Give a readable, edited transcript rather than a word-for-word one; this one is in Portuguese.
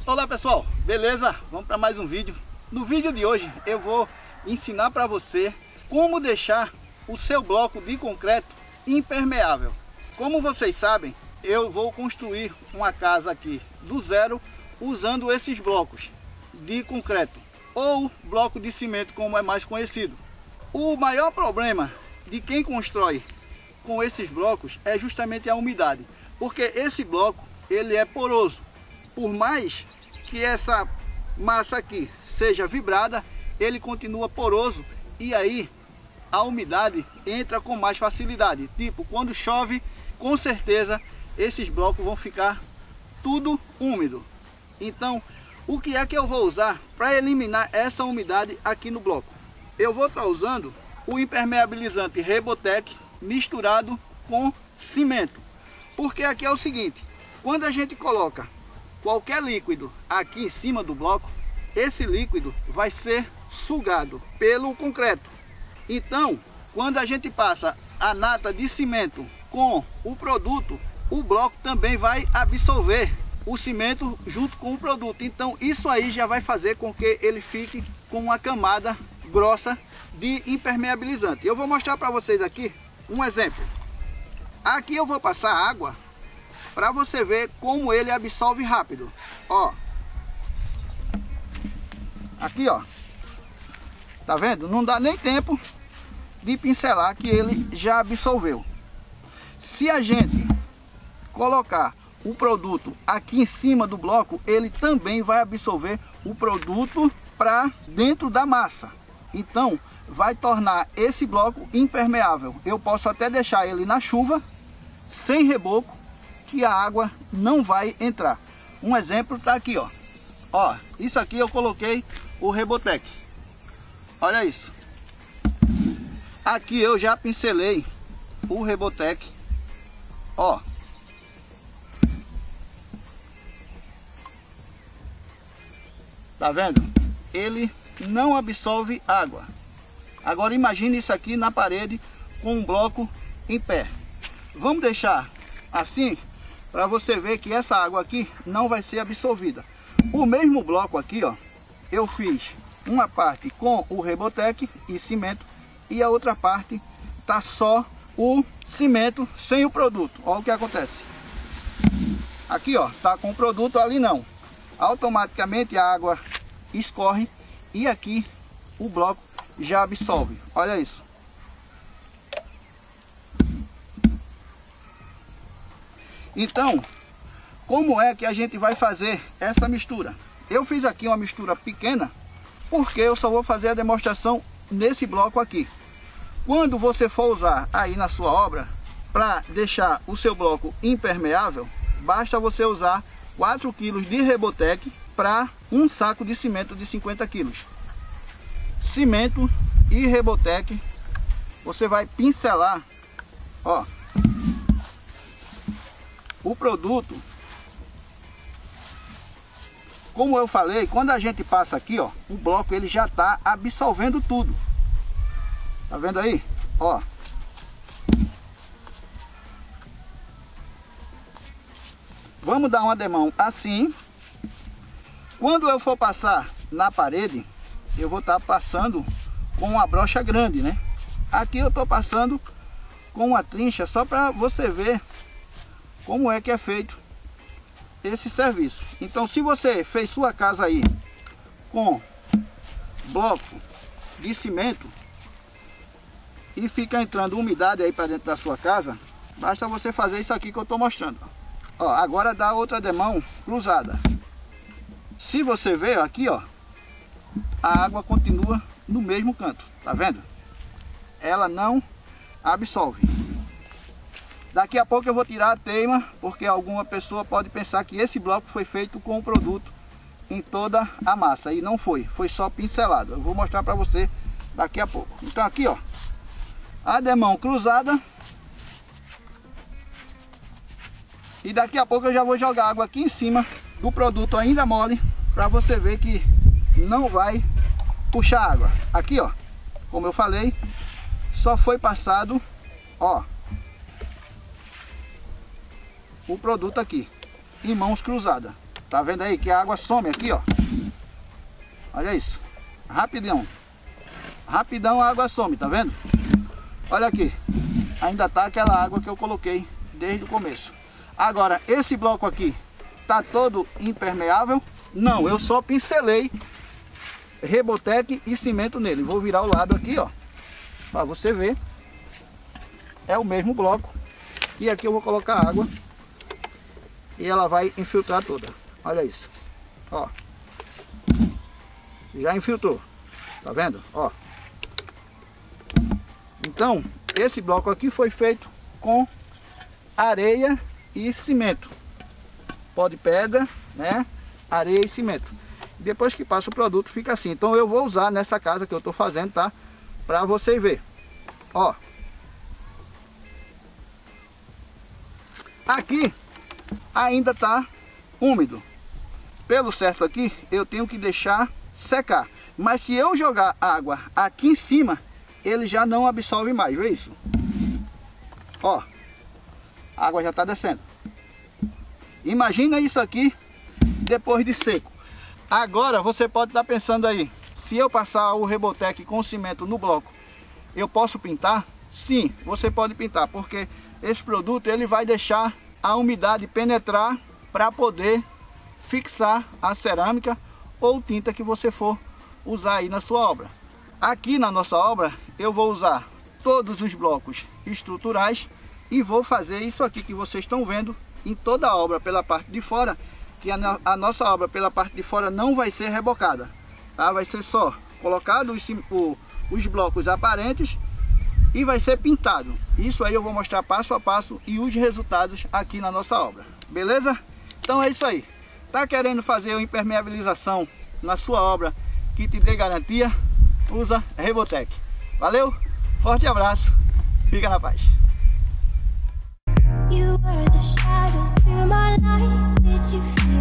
Olá pessoal, beleza? Vamos para mais um vídeo. No vídeo de hoje eu vou ensinar para você como deixar o seu bloco de concreto impermeável. Como vocês sabem, eu vou construir uma casa aqui do zero usando esses blocos de concreto ou bloco de cimento, como é mais conhecido. O maior problema de quem constrói com esses blocos é justamente a umidade, porque esse bloco ele é poroso. Por mais que essa massa aqui seja vibrada, ele continua poroso e aí a umidade entra com mais facilidade. Tipo, quando chove, com certeza esses blocos vão ficar tudo úmido. Então, o que é que eu vou usar para eliminar essa umidade aqui no bloco? Eu vou estar usando o impermeabilizante Rebotec misturado com cimento. Porque aqui é o seguinte, quando a gente coloca qualquer líquido aqui em cima do bloco, esse líquido vai ser sugado pelo concreto. Então, quando a gente passa a nata de cimento com o produto, o bloco também vai absorver o cimento junto com o produto. Então, isso aí já vai fazer com que ele fique com uma camada grossa de impermeabilizante. Eu vou mostrar para vocês aqui um exemplo. Aqui eu vou passar água para você ver como ele absorve rápido. Ó, aqui ó, tá vendo? Não dá nem tempo de pincelar que ele já absorveu. Se a gente colocar o produto aqui em cima do bloco, ele também vai absorver o produto para dentro da massa. Então vai tornar esse bloco impermeável. Eu posso até deixar ele na chuva sem reboco, que a água não vai entrar. Um exemplo tá aqui, ó. Ó, isso aqui eu coloquei o Rebotec. Olha isso. Aqui eu já pincelei o Rebotec. Ó. Tá vendo? Ele não absorve água. Agora imagine isso aqui na parede com um bloco em pé. Vamos deixar assim para você ver que essa água aqui não vai ser absorvida. O mesmo bloco aqui, ó, eu fiz uma parte com o Rebotec e cimento e a outra parte tá só o cimento sem o produto. Olha o que acontece. Aqui, ó, tá com o produto, ali não. Automaticamente a água escorre e aqui o bloco já absorve. Olha isso. Então, como é que a gente vai fazer essa mistura? Eu fiz aqui uma mistura pequena, porque eu só vou fazer a demonstração nesse bloco aqui. Quando você for usar aí na sua obra, para deixar o seu bloco impermeável, basta você usar 4 kg de Rebotec para um saco de cimento de 50 kg. Cimento e Rebotec, você vai pincelar, ó, o produto. Como eu falei, quando a gente passa aqui, ó, o bloco ele já está absorvendo tudo. Tá vendo aí? Ó. Vamos dar uma demão assim. Quando eu for passar na parede, eu vou estar passando com uma brocha grande, né? Aqui eu estou passando com uma trincha só para você ver como é que é feito esse serviço. Então, se você fez sua casa aí com bloco de cimento e fica entrando umidade aí para dentro da sua casa, basta você fazer isso aqui que eu estou mostrando. Ó, agora dá outra demão cruzada. Se você ver aqui, ó, a água continua no mesmo canto, tá vendo? Ela não absorve. Daqui a pouco eu vou tirar a teima, porque alguma pessoa pode pensar que esse bloco foi feito com o produto em toda a massa. E não foi, foi só pincelado. Eu vou mostrar para você daqui a pouco. Então aqui, ó, a demão cruzada. E daqui a pouco eu já vou jogar água aqui em cima do produto ainda mole, para você ver que não vai puxar água. Aqui, ó, como eu falei, só foi passado, ó, o produto aqui em mãos cruzadas. Tá vendo aí que a água some aqui, ó. Olha isso. Rapidão. Rapidão a água some, tá vendo? Olha aqui. Ainda tá aquela água que eu coloquei desde o começo. Agora, esse bloco aqui tá todo impermeável? Não, eu só pincelei Rebotec e cimento nele. Vou virar o lado aqui, ó, para você ver. É o mesmo bloco. E aqui eu vou colocar água e ela vai infiltrar toda. Olha isso, ó. Já infiltrou, tá vendo? Ó. Então, esse bloco aqui foi feito com areia e cimento. Pó de pedra, né? Areia e cimento. Depois que passa o produto fica assim. Então eu vou usar nessa casa que eu tô fazendo, tá? Pra você ver. Ó. Aqui ainda tá úmido. Pelo certo aqui eu tenho que deixar secar. Mas se eu jogar água aqui em cima, ele já não absorve mais. Vê isso? Ó. A água já tá descendo. Imagina isso aqui depois de seco. Agora você pode estar pensando aí, se eu passar o Rebotec com cimento no bloco, eu posso pintar? Sim, você pode pintar, porque esse produto ele vai deixar a umidade penetrar para poder fixar a cerâmica ou tinta que você for usar aí na sua obra. Aqui na nossa obra eu vou usar todos os blocos estruturais e vou fazer isso aqui que vocês estão vendo em toda a obra pela parte de fora, que a nossa obra pela parte de fora não vai ser rebocada, tá? Vai ser só colocado os blocos aparentes e vai ser pintado. Isso aí eu vou mostrar passo a passo e os resultados aqui na nossa obra, beleza? Então é isso aí. Tá querendo fazer uma impermeabilização na sua obra que te dê garantia? Usa Rebotec. Valeu, forte abraço, fica na paz. You were the shadow through my life. Did you feel